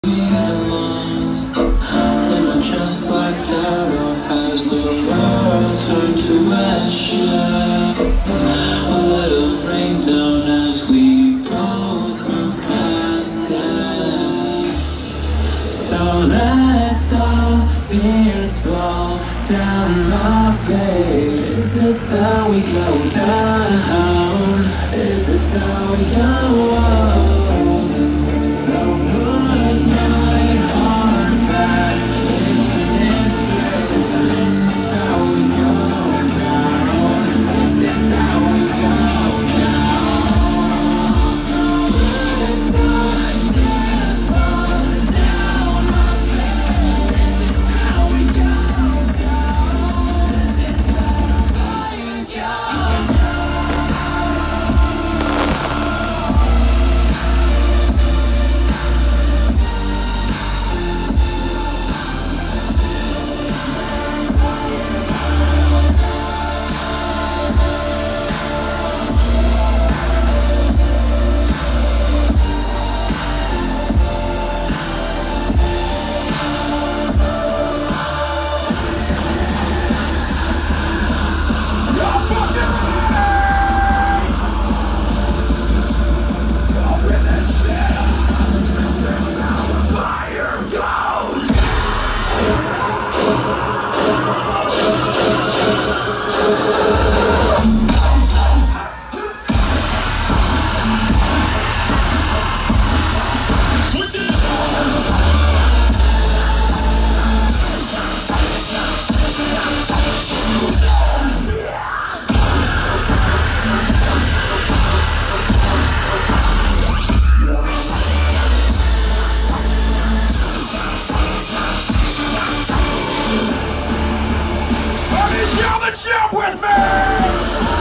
even lost? Am I just blacked out, or has the world turned to ashes? Let it rain down as we both move past it. So let the tears fall down my face. Is this how we go down? Is this how we go up? So put my heart back in this place. This is how we go down. This is how we go down. Let the tears fall down my face. This is how we go down. This is how we go down. Jump with me!